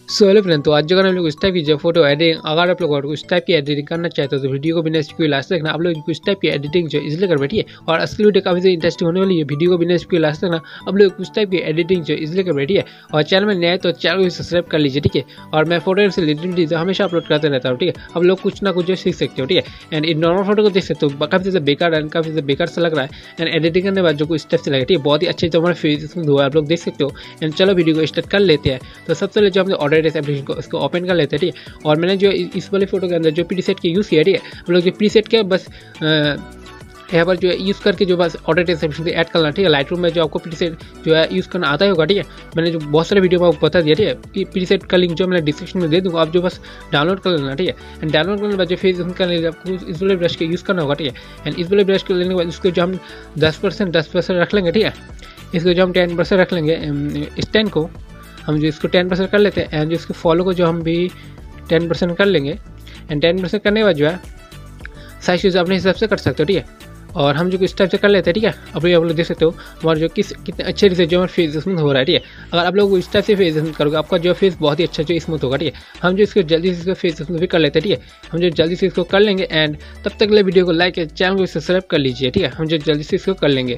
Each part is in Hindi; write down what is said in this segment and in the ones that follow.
सो हेलो फ्रेंड, तो आज जो हम लोग इस टाइप की जो फोटो एडिटिंग, अगर आप लोग इस टाइप की एडिटिंग करना चाहते हो तो वीडियो को बिना स्किप लास्ट तक देखना। आप लोग इस टाइप की एडिटिंग जो इसलिए कर बैठिए, और असली वीडियो काफी इंटरेस्टिंग होने वाली है। वीडियो को बिना स्किप लास्ट तक देखना। आप लोग उस टाइप की एडिटिंग जो इसलिए कर बैठिए, और चैनल में नए तो चैनल को सब्सक्राइब कर लीजिए, ठीक है। और मैं फोटो से रिलेटेड वीडियो हमेशा अपलोड करते रहता हूँ, ठीक है। आप लोग कुछ ना कुछ जो सीख सकते हो, ठीक है। एंड इन नॉर्मल फोटो को देख सकते हो, काफी ज़्यादा बेकार एंड काफी ज़्यादा बेकार सा लग रहा है। एंड एडिटिंग करने के बाद जो कुछ स्टेप से लगे, ठीक है, बहुत ही अच्छे से हमारे फेस हुआ आप लोग देख सकते हो। एंड चलो वीडियो को स्टार्ट कर लेते हैं। तो सबसे पहले जो हमने ऑटोडेस्क एप्लीकेशन को इसको ओपन कर लेते हैं, ठीक है। और मैंने जो इस वाले फोटो के अंदर जो प्रीसेट के यूज़ किया, ठीक है। हम लोग जो प्रीसेट के बस यहाँ पर जो है यूज़ करके जो बस ऑटोडेस्क एप्लीकेशन ऐड करना, ठीक है। लाइटरूम में जो आपको प्रीसेट जो है यूज़ करना आता होगा, ठीक है। मैंने जो बहुत सारे वीडियो में आपको बता दिया, ठीक है, कि प्रीसेट का लिंक जो मैंने डिस्क्रिप्शन में दे दूँगा, आप जो बस डाउनलोड कर लेना, ठीक है। एंड डाउनलोड करने के बाद जो फेस करने के आपको इस वाले ब्रश के यूज़ करना होगा, ठीक है। एंड इस वाले ब्रश को लेने के बाद इसको जो हम 10% रख लेंगे, ठीक है। इसको जो हम 10% रख लेंगे, स्टैंड को हम जो इसको 10% कर लेते हैं। एंड जो इसको फॉलो को जो हम भी 10% कर लेंगे। एंड 10% करने के बाद जो है साइज चीज़ अपने हिसाब से कर सकते हो, ठीक है। और हम जो इस टाइप से कर लेते हैं, ठीक है। अब आप लोग देख सकते हो हमारा जो कितने अच्छे से जो हमारा फेस स्मूथ हो रहा है, ठीक है। अगर आप लोग इस टाइप से फेस स्मूथ करोगे, आपका जो फेस बहुत ही अच्छा जो स्मूथ होगा, ठीक है। हम जो इसको जल्दी से इसको फेस स्मूथ भी कर लेते हैं, ठीक है। हम जो जल्दी से इसको कर लेंगे। एंड तब तक के लिए वीडियो को लाइक और चैनल को सब्सक्राइब कर लीजिए, ठीक है। हम जो जल्दी से इसको कर लेंगे।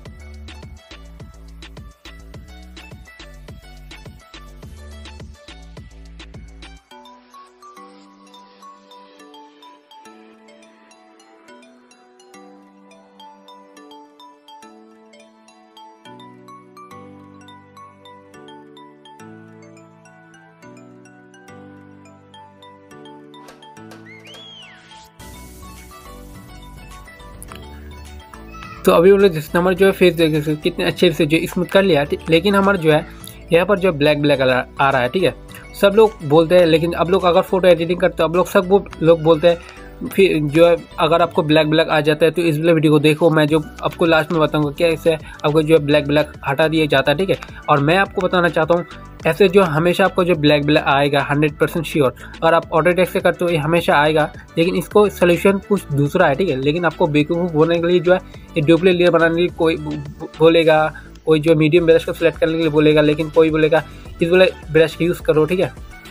तो अभी हम लोग जिसने हमारा जो है फेस देख कितने अच्छे से जो स्मूथ कर लिया, लेकिन हमारा जो है यहाँ पर जो ब्लैक आ रहा है, ठीक है। सब लोग बोलते हैं, लेकिन अब लोग अगर फोटो एडिटिंग करते हो, अब लोग सब लोग बोलते हैं फिर जो है अगर आपको ब्लैक आ जाता है तो इस वीडियो को देखो। मैं जो आपको लास्ट में बताऊंगा क्या इससे आपको जो है ब्लैक हटा दिया जाता है, ठीक है। और मैं आपको बताना चाहता हूँ ऐसे जो हमेशा आपको जो ब्लैक आएगा 100% श्योर। अगर आप ऑटोडेस्क से करते हो ये हमेशा आएगा, लेकिन इसको सोल्यूशन कुछ दूसरा है, ठीक है। लेकिन आपको बेवकूफ़ होने के लिए जो है ये डुप्लीकेट लेयर बनाने के लिए कोई बोलेगा, कोई जो मीडियम ब्रश को सिलेक्ट करने के लिए बोलेगा, लेकिन कोई बोलेगा इस वाले ब्रश का यूज़ करो, ठीक है।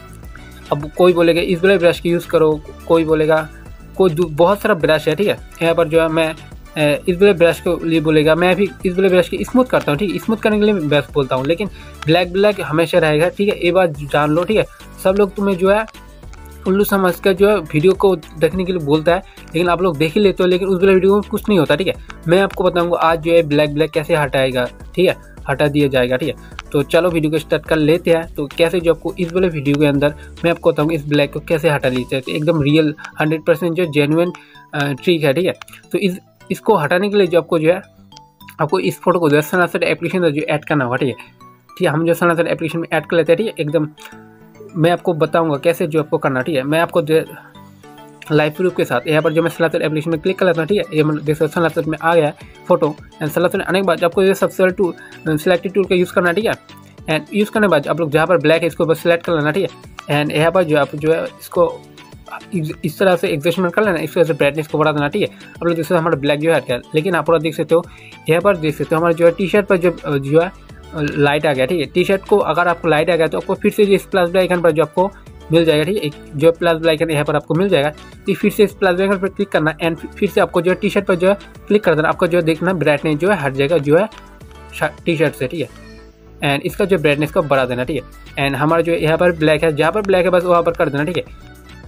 अब कोई बोलेगा इस वाले ब्रश का यूज़ करो, कोई बोलेगा कोई बहुत सारा ब्रश है, ठीक है। यहाँ पर जो है मैं इस वाले ब्रश के लिए बोलेगा, मैं भी इस वाले ब्रश की स्मूथ करता हूँ, ठीक है। स्मूथ करने के लिए मैं ब्रश बोलता हूँ, लेकिन ब्लैक हमेशा रहेगा, ठीक है। ये बात जान लो, ठीक है। सब लोग तुम्हें जो है उल्लू समझ कर जो है वीडियो को देखने के लिए बोलता है, लेकिन आप लोग देख ही लेते हो, लेकिन उस वाले वीडियो में कुछ नहीं होता, ठीक है। मैं आपको बताऊँगा आज जो है ब्लैक कैसे हटाएगा, ठीक है, हटा दिया जाएगा, ठीक है। तो चलो वीडियो को स्टार्ट कर लेते हैं। तो कैसे जो आपको इस वाले वीडियो के अंदर मैं आपको बताऊँगा इस ब्लैक को कैसे हटा लीजिए, तो एकदम रियल 100% जो जेन्युइन ट्रिक है, ठीक है। तो इसको हटाने के लिए जो आपको जो है आपको इस फोटो को सनासर एप्लीकेशन जो ऐड करना होगा, ठीक है। ठीक है, हम जो सनासर एप्लीकेशन में ऐड कर लेते हैं, ठीक है। एकदम मैं आपको बताऊँगा कैसे जो आपको करना, ठीक है। मैं आपको लाइव प्रूफ के साथ यहाँ पर जो मैं सलासर एप्लीकेशन में क्लिक कर लेता हूँ, ठीक है। ये मैं देखो सलासर में आ गया है फोटो। एंड सलासर आने के बाद आपको ये सबसे टूल सिलेक्टेड टूल का यूज़ करना, ठीक है। एंड यूज़ करने के बाद आप लोग जहाँ पर ब्लैक है इसको बस सिलेक्ट कर लेना, ठीक है। एंड यहाँ पर जो आप जो है इसको इस तरह से एडजस्टमेंट कर लेना, इस तरह से ब्राइटनेस को बढ़ा देना, ठीक है। आप लोग जैसे हमारा ब्लैक जो है हट गया, लेकिन आप पूरा देख सकते हो यहाँ पर देख सकते हो हमारा जो है टी शर्ट पर जो है लाइट आ गया, ठीक है। टी शर्ट को अगर आपको लाइट आ गया तो आपको फिर से इस प्लस आइकन पर जो आपको मिल जाएगा, ठीक है। जो प्लस आइकन यहाँ पर आपको मिल जाएगा, तो फिर से इस प्लस आइकन पर क्लिक करना। एंड फिर से आपको जो है टी शर्ट पर जो है क्लिक कर देना। आपका जो देखना ब्राइटनेस जो है हट जाएगा जो है टी शर्ट से, ठीक है। एंड इसका जो ब्राइटनेस को बढ़ा देना, ठीक है। एंड हमारा जो यहाँ पर ब्लैक है, जहाँ पर ब्लैक है बस वहाँ पर कर देना, ठीक है।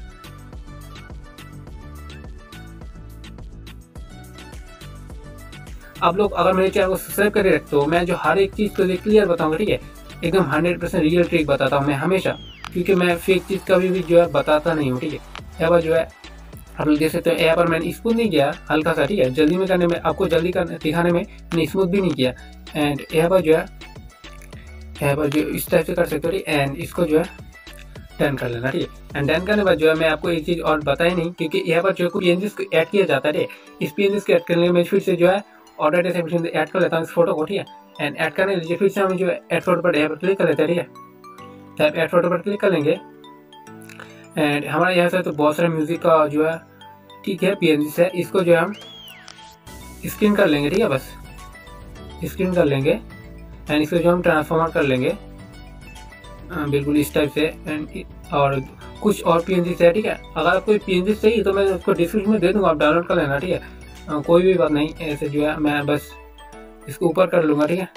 आप लोग अगर मेरे चैनल को सब्सक्राइब करके रखते हो, मैं जो हर एक चीज़ तो क्लियर बताऊंगा, ठीक है। एकदम 100% रियल ट्रिक बताता हूँ मैं हमेशा, क्योंकि मैं फेक चीज़ कभी भी जो है बताता नहीं हूँ, ठीक है। यहाँ पर जो है आप लोग देख सकते हो, यहाँ पर मैंने स्मूथ नहीं किया, हल्का सा, ठीक है। जल्दी में करने में आपको जल्दी करने दिखाने में मैंने स्मूथ भी नहीं किया। एंड यहाँ पर जो है यहाँ पर जो इस टाइप से कर सकते हो, ठीक। एंड इसको जो है डन कर लेना, ठीक है। एंड डन करने के बाद जो है मैं आपको एक चीज़ और बताई नहीं, क्योंकि यहाँ पर जो PNGs को ऐड किया जाता है, ठीक है। इस PNGs को ऐड करने में फिर से जो है ऑटोडेस्क एप्लीकेशन से ऐड कर लेता हूँ इस फोटो को, ठीक है। एंड ऐड करने लीजिए, फिर से हम जो है ऐड फोटो पर यहाँ पर क्लिक कर लेते हैं, ठीक है। ऐड फोटो पर क्लिक कर लेंगे। एंड हमारे यहाँ से तो बहुत सारे म्यूजिक का जो है, ठीक है, PNGs है। इसको जो है हम स्क्रीन कर लेंगे, ठीक है, बस स्क्रीन कर लेंगे। एंड इसको जो हम ट्रांसफॉर्मर कर लेंगे, बिल्कुल इस टाइप से और कुछ और PNG से है, ठीक है। अगर आपको PNG चाहिए तो मैं उसको डिस्क्रिप्शन में दे दूंगा, आप डाउनलोड कर लेना, ठीक है। कोई भी बात नहीं, ऐसे जो है मैं बस इसको ऊपर कर लूँगा, ठीक है।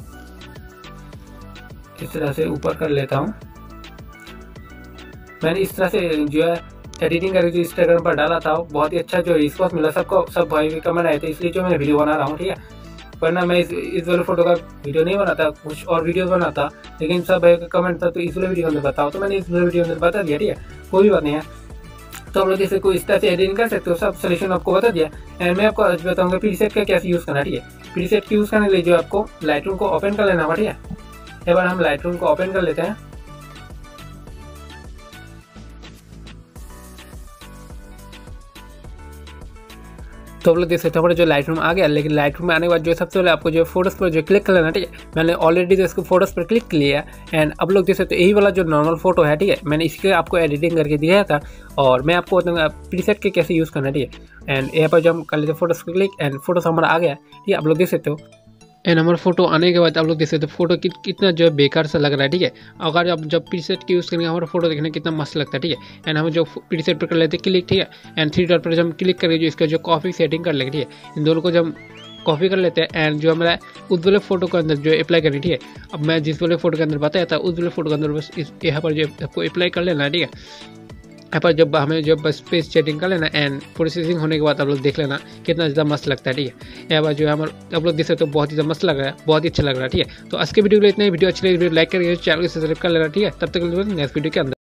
इस तरह से ऊपर कर लेता हूँ। मैंने इस तरह से जो है एडिटिंग करके जो इंस्टाग्राम पर डाला था, बहुत ही अच्छा जो रिस्पॉन्स मिला सबको, सब भाई भी कमेंट आए थे, इसलिए जो मैं वीडियो बना रहा हूँ, ठीक है। वरना मैं इस वाले फोटो का वीडियो नहीं बनाता, कुछ और वीडियो बनाता, लेकिन सब भाई का कमेंट था तो इस वाले वीडियो के अंदर बताओ, तो मैंने इस वाले वीडियो के अंदर बता दिया, ठीक है। कोई भी बात नहीं है। तो आप लोग जैसे कोई इस तरह से एडिटिंग कर सकते हो, सब सोल्यूशन आपको बता दिया। एंड मैं आपको आज बताऊंगा प्रीसेट का कैसे यूज़ करना, ठीक है। प्रीसेट को यूज़ करने के लिए जो आपको लाइटरूम को ओपन कर लेना होगा, ठीक है। एक बार हम लाइटरूम को ओपन कर लेते हैं। तो आप लोग देख सकते हो हमारा जो लाइटरूम आ गया, लेकिन लाइटरूम में आने के बाद जो सबसे पहले आपको जो फोटोज़ पर जो क्लिक कर लेना, ठीक है। मैंने ऑलरेडी जो इसको फोटोज़ पर क्लिक किया एंड अब लोग देख सकते हो यही वाला जो नॉर्मल फोटो है, ठीक है। मैंने इसके आपको एडिटिंग करके दिया था और मैं आपको बताऊंगा प्रीसेट के कैसे यूज़ करना है, ठीक है। एंड यहाँ पर जो हम कर लेते हैं फोटोज़ पर क्लिक एंड फोटोज़ हमारा आ गया, ठीक है। आप लोग देख सकते हो एंड हमारा फोटो आने के बाद आप लोग देख सकते हो फोटो कितना जो है बेकार सा लग रहा है, ठीक है। अगर आप जब प्रीसेट की यूज़ करेंगे हमारा फोटो देखने कितना मस्त लगता है, ठीक है। एंड हम जो प्रीसेट पर कर लेते हैं क्लिक, ठीक है। एंड 3 डॉट पर जब हम क्लिक करेंगे जो इसका जो कॉपी सेटिंग कर लेंगे, ठीक है। इन दोनों को जब कॉपी कर लेते हैं एंड जो हमारा उस वाले फोटो के अंदर जो अप्लाई करें, ठीक है। अब मैं जिस वाले फोटो के अंदर बताया था उस वाले फोटो के अंदर बस यहाँ पर जो आपको अप्लाई कर लेना है, ठीक है। यहाँ पर जब हमें जब बस पेज सेटिंग कर लेना एंड प्रोसेसिंग होने के बाद आप लोग देख लेना कितना ज़्यादा मस्त लगता है, ठीक है। यहाँ पर जो है हमारे आप लोग देख सकते हो बहुत ही ज़्यादा मस्त लग रहा है, बहुत ही अच्छा लग रहा है, ठीक है। तो आज के वीडियो के लिए इतना ही। वीडियो अच्छी लगी वीडियो लाइक करके चैनल को सब्सक्राइब कर लेना, ठीक है। तब तक नेक्स्ट वीडियो के अंदर।